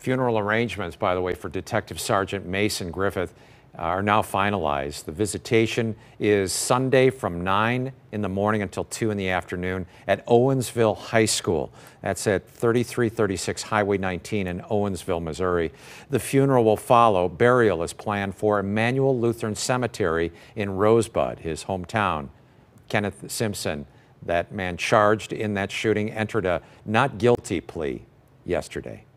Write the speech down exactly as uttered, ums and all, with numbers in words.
Funeral arrangements, by the way, for Detective Sergeant Mason Griffith are now finalized. The visitation is Sunday from nine in the morning until two in the afternoon at Owensville High School. That's at thirty-three thirty-six Highway nineteen in Owensville, Missouri. The funeral will follow. Burial is planned for Emmanuel Lutheran Cemetery in Rosebud, his hometown. Kenneth Simpson, that man charged in that shooting, entered a not guilty plea yesterday.